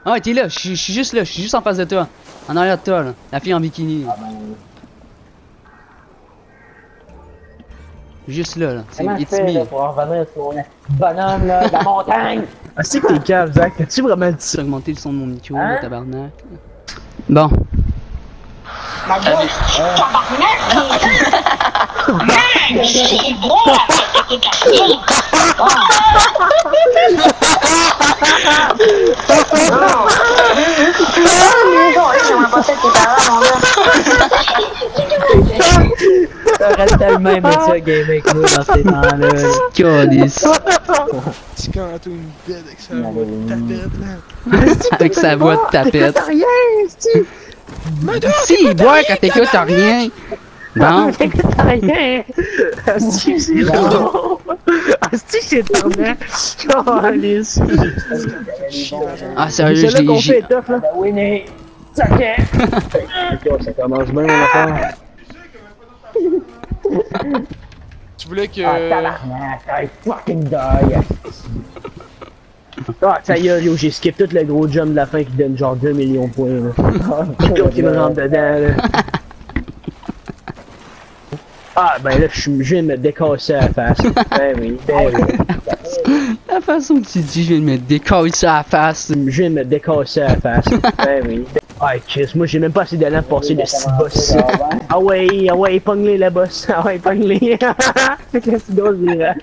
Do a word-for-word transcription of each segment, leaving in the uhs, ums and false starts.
Ah ouais, t'es là, je suis juste là, je suis juste en face de toi. En arrière de toi, là. La fille en bikini. Ah ben... Juste là, là. C'est Comment je it's fais, là, me. pour en revenir sur mon bonhomme, là, de la montagne? Ah, c'est que t'es calme, Zach. T'as-tu vraiment dit ça? J'ai augmenté le son de mon micro, Hein? le tabarnak. Bon. Ma gueule! C'est moi qui t'ai cassé. J'aimerais pas ça que tes parents, mon gars. T'aurais tellement aimé ça, gamer avec nous dans ces temps-là. Calice. C'est quand Anto une bête avec sa voix de tapette, là. Avec sa voix de tapette. T'as rien, c'est Si, il boit quand t'écoutes rien. Bon. T'écoutes rien! Asti, c'est drôle! Asti, c'est tournant! Calice! Ah, sérieux, C'est je là qu'on l'ai. fait j'ai- tough, là! Winnie! Saquet! Ça commence bien, mon affaire! Tu voulais que... Ah, tabarnak! I fucking die! Ah, ça y est, yo, j'ai skip tout le gros jump de la fin qui donne genre deux millions de points, là. L'autre qui me rentre dedans, là. Ah, ben là, je suis- je viens de me décasser à la face. Ben oui, ben oui. La façon que tu dis, je viens de me décoller sur la face. Je viens de me décasser à la face. Ben oui. Ah, Chris, moi j'ai même pas assez d'allant pour passer de six boss. Ah ouais, ah ouais, pogne-les la boss. Ah ouais, pogne-les. C'est que c'est drôle, je dirais.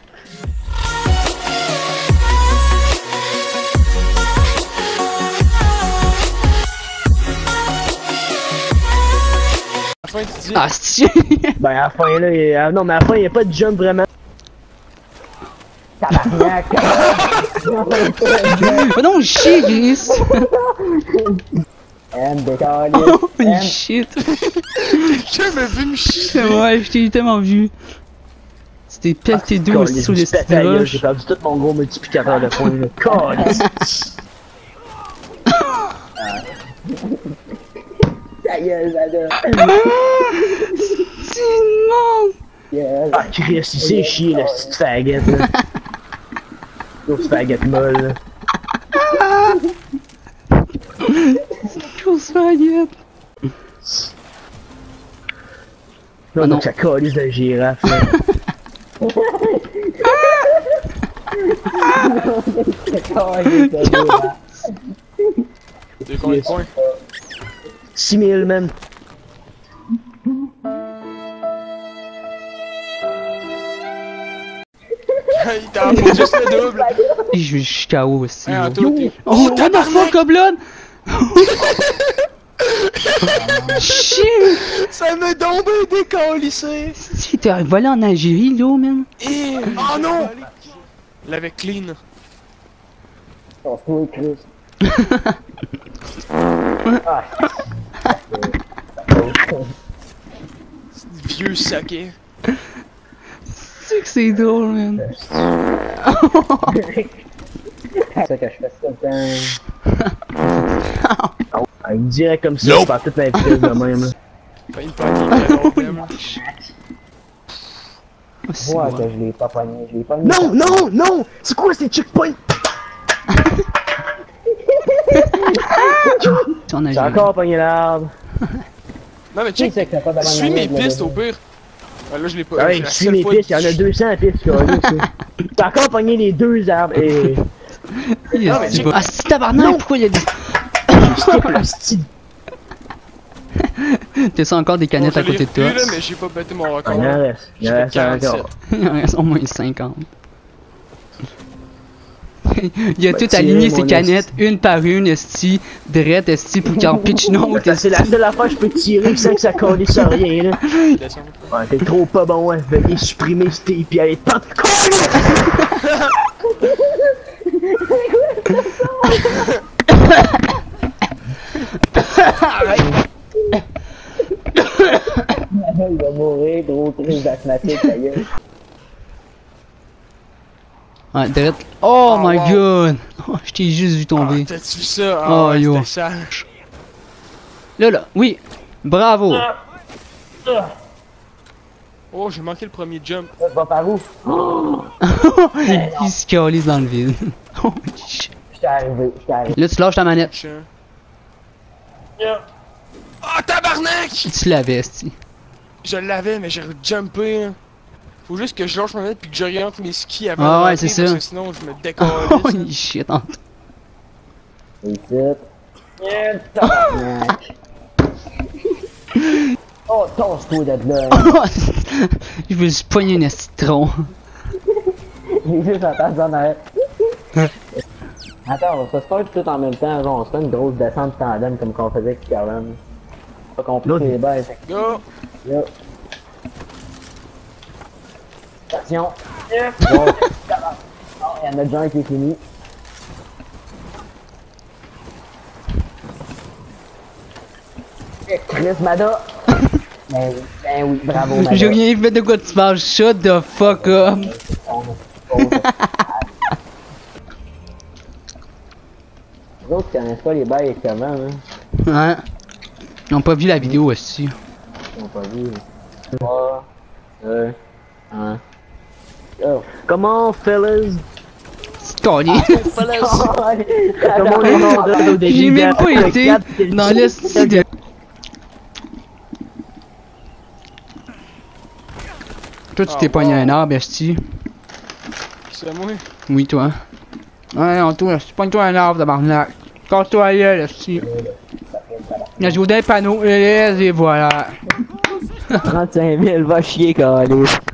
À la fin, tu dis... Ah, c'est. Ben à la fin là, il y a... non mais à la fin il y a pas de jump vraiment. Tabarnak! Oh non, shit, Gris. M, décalé! Oh, M! shit. Quelqu'un m'a vu me chier! Ouais, je t'ai tellement vu. C'était pelleté d'eau aussi sur les petites roches. J'ai roches. perdu tout mon gros multiplicateur de points là. Calice. Ta gueule, j'adore! C'est immense. Yes. Ah Chris, il s'est chié la petite faguette là. Grosse faguette molle là. Grosse baguette. Non, Ah non. donc ça calisse de girafe là. T'es combien de points? six mille man. Il t'a apporté juste le double! Et je je suis K O aussi. Hey, là. Anto, t'es... Oh, what the fuck, Oblon? Shit! Ça me tombé décalissé! Si t'es volé en Algérie, là, man. Et... Oh non! L'avait clean. On se trouve, Chris. Vieux saké. C'est que c'est drôle, man. C'est ça que je fais ça le temps. Ah, il me dirait comme ça, je parle toute ma vitesse de même là. Pas une panique, là, problème. Oh, c'est Moi, bon. que je l'ai pas pogné, je l'ai pas mis. Non, non, non! C'est quoi ces checkpoints? C'est en J'ai Algérie. encore pogné l'arbre. Non mais Qui check, c'est que t'as pas de suis mes manette, pistes là, au pire. Ah, là je l'ai pas. Ah c'est oui, la suis seule mes fois pistes, il y que- en a deux cents pistes, quoi. T'as encore pogné les deux arbres et... Yes, mais c'est check- bon. Ah, c'est tabarnak, Non. pourquoi il y a des. Skip le style. T'as ça encore des Bon, canettes je à côté l'ai de toi? repris, là, mais j'ai pas battu mon record. Il en reste, il J'ai en fait reste quarante-sept. encore. Il en reste au moins cinquante. Il a Ben, tout tiens, aligné mon ses canettes, une par une, esti, drette, esti, pour qu'il en pitch une autre, C'est esti. la seule affaire que je peux tirer sans que ça calisse rien, là. Ouais, t'es trop pas bon, hein. Veuillez supprimer ce T P et pas de Il va mourir, gros crise d'asthmatique, ta gueule. Ouais, drette. Oh Oh, my wow. god! Oh, je t'ai juste vu Ah, tomber. t'as-tu vu ça? Oh, Ah, ouais, yo. c'était sale. Là, là, oui! Bravo! Oh, j'ai manqué le premier jump. Ça va par où? Il se calise dans le vide. Oh, shit. Je J'étais arrivé, j'étais arrivé. Là, tu lâches ta manette. Chien. Ah, tabarnak! Tu l'avais, esti. Je l'avais, mais j'ai jumpé. Hein. Faut juste que je lâche ma manette puis que je rentre mes skis avant. Ah de ouais, rentrer, c'est ça. parce que sinon, je me décolle. Holy shit, hein. Ici. Tabarnak. Oh, tosse-toi d'être là. Hein. Je veux juste pogner une citron. Il est juste en train de s'en aller. Attends, on va se faire tout en même temps, genre on se fait une grosse descente tandem comme qu'on faisait avec Carlin. Pas compris les bails. Go! Yo. Attention. Bon. Oh, il y en a déjà un qui est fini. Chris Mada. Ben oui, ben oui, bravo Mada. J'ai rien fait de quoi tu parles. Shut the fuck up. Les autres connaissent pas les bails comment, hein. Ouais. Ils ont pas vu la vidéo aussi. Ils ont pas vu. trois, deux, un. Go. Come on, fellas. C'est connu. Comme on est mort de au début. J'ai même pas de été quatre, dans le style de... Toi, tu t'es Ah, pogné wow. un arbre, esti. C'est moi. Oui, toi. Ouais, on toi, tu pognes-toi un arbre, tabarnak. Casse-toi à gueule, esti. Il a joué des panneaux, et voilà. trente-cinq mille, va chier, câlisse.